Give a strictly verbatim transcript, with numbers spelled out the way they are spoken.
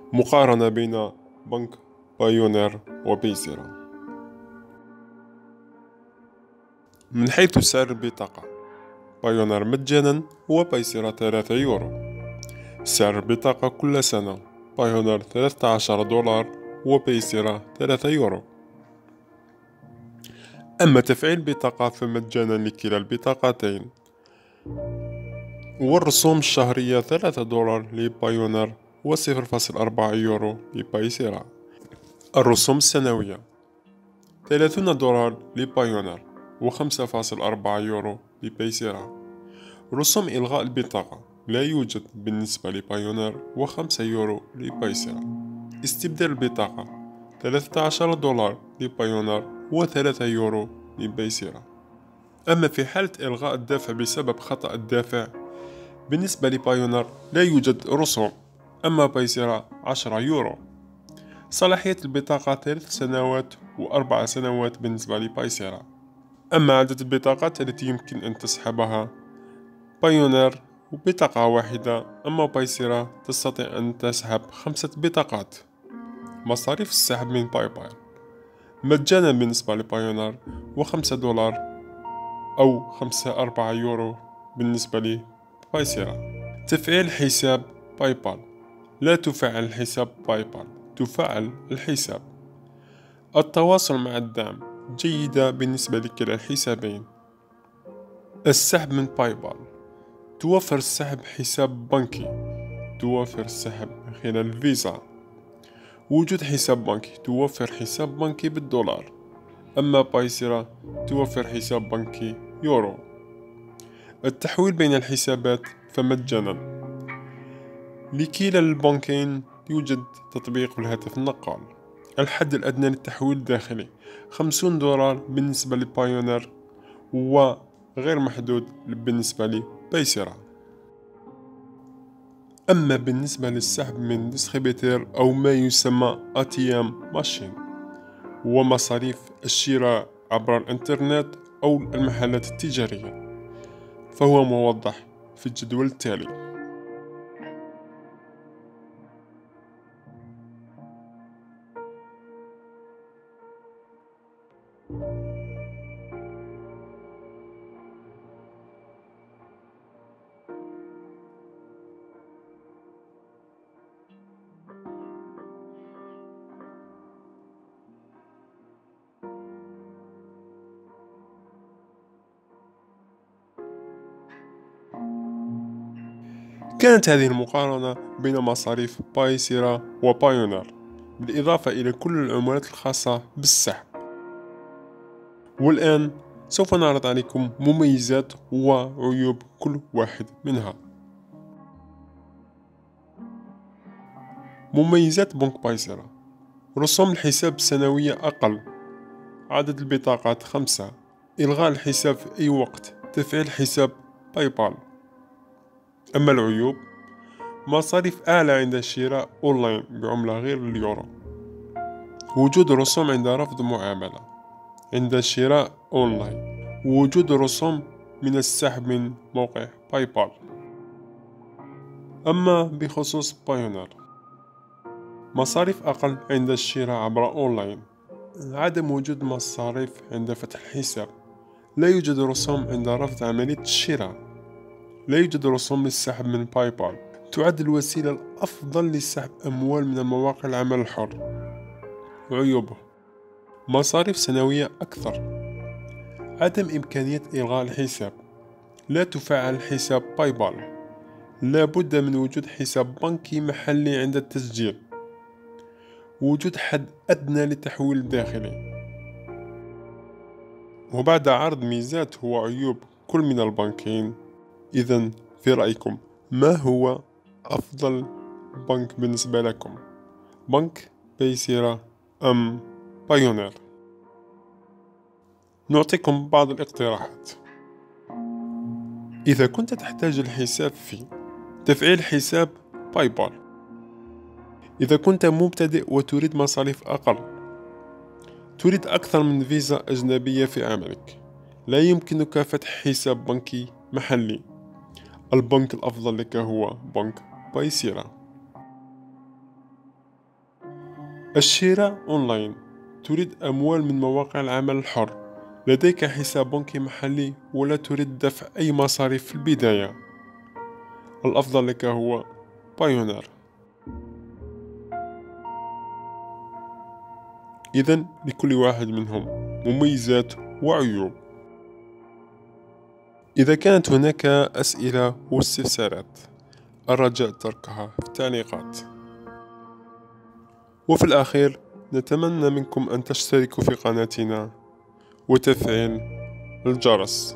مقارنة بين بنك بايونير وبيسيرا. من حيث سعر البطاقة، بايونير مجانا وبيسيرا ثلاثة يورو. سعر البطاقة كل سنة، بايونير ثلاثة عشر دولار وبيسيرا ثلاثة يورو. أما تفعيل البطاقة فمجانا لكلا البطاقتين، والرسوم الشهرية ثلاثة دولار لبايونير وصفر فاصل أربعة يورو لبايسيرا. الرسوم السنوية ثلاثون دولار لبايونير وخمسة فاصل أربعة يورو لبيسيرا. رسوم إلغاء البطاقة لا يوجد بالنسبة لبايونير وخمسة يورو لبيسيرا. استبدال البطاقة ثلاثة عشر دولار لبايونير وثلاثة يورو لبيسيرا. أما في حالة إلغاء الدفع بسبب خطأ الدافع، بالنسبة لبايونير لا يوجد رسوم، أما بيسيرا عشرة يورو. صلاحية البطاقة ثلاث سنوات وأربع سنوات بالنسبة لبايسيرا. أما عدد البطاقات التي يمكن أن تسحبها، بايونير بطاقة واحدة، أما بايسيرا تستطيع أن تسحب خمسة بطاقات. مصاريف السحب من باي باي مجانا بالنسبة لبايونير وخمسة دولار أو خمسة أربعة يورو بالنسبة لبايسيرا. تفعيل حساب باي بال. لا تفعل حساب باي بال، تفعل الحساب. التواصل مع الدعم جيدة بالنسبة لكلا الحسابين. السحب من باي بال توفر السحب حساب بنكي، توفر السحب من خلال الفيزا. وجود حساب بنكي توفر حساب بنكي بالدولار، أما بايسيرا توفر حساب بنكي يورو. التحويل بين الحسابات فمجانا لكلا البنكين. يوجد تطبيق الهاتف النقال. الحد الأدنى للتحويل الداخلي خمسون دولار بالنسبة لبايونير وغير محدود بالنسبة لبيسيرا. أما بالنسبة للسحب من ديستريبيتير أو ما يسمى إيه تي إم ماشين ومصاريف الشراء عبر الإنترنت أو المحلات التجارية، فهو موضح في الجدول التالي. كانت هذه المقارنة بين مصاريف بايسيرا وبايونير، بالإضافة إلى كل العمولات الخاصة بالسحب. والآن سوف نعرض عليكم مميزات وعيوب كل واحد منها. مميزات بنك بايسيرا: رسوم الحساب السنوية أقل، عدد البطاقات خمسة، إلغاء الحساب في أي وقت، تفعيل حساب باي بال. أما العيوب: مصاريف أعلى عند الشراء أونلاين بعملة غير اليورو، وجود رسوم عند رفض معاملة عند الشراء أونلاين، وجود رسوم من السحب من موقع باي بال. أما بخصوص بايونير، مصاريف أقل عند الشراء عبر أونلاين، عدم وجود مصاريف عند فتح الحساب، لا يوجد رسوم عند رفض عملية الشراء، لا يوجد رسوم للسحب من باي بال. تعد الوسيلة الأفضل لسحب أموال من المواقع العمل الحر. عيوبه: مصاريف سنوية أكثر، عدم إمكانية إلغاء الحساب، لا تفعل حساب باي بال، لا بد من وجود حساب بنكي محلي عند التسجيل، وجود حد أدنى للتحويل الداخلي. وبعد عرض ميزات وعيوب كل من البنكين، إذن في رأيكم ما هو أفضل بنك بالنسبة لكم؟ بنك بايسيرا أم بايونير؟ نعطيكم بعض الاقتراحات. إذا كنت تحتاج الحساب في تفعيل حساب باي بال. إذا كنت مبتدئ وتريد مصاريف أقل، تريد أكثر من فيزا أجنبية في عملك، لا يمكنك فتح حساب بنكي محلي، البنك الأفضل لك هو بنك بايسيرا. الشراء أونلاين. تريد أموال من مواقع العمل الحر، لديك حساب بنكي محلي ولا تريد دفع أي مصاريف في البداية؟ الأفضل لك هو بايونير. إذن لكل واحد منهم مميزات وعيوب. إذا كانت هناك أسئلة واستفسارات الرجاء تركها في التعليقات. وفي الأخير نتمنى منكم أن تشتركوا في قناتنا وتفعيل الجرس.